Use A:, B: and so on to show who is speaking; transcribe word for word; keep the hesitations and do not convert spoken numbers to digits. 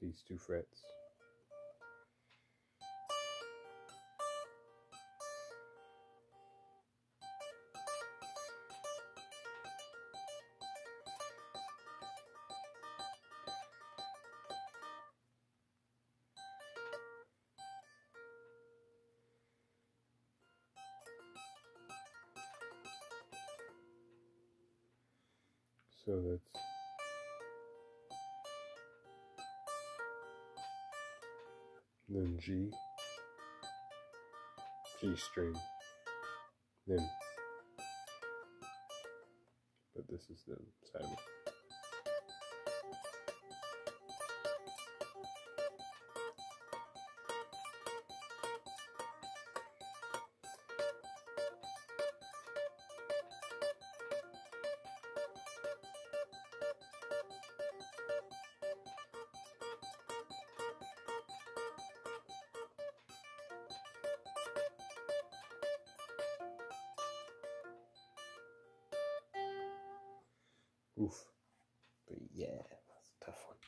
A: these two frets. So that's then G, G string, then, but this is the side. Oof. But yeah, that's a tough one.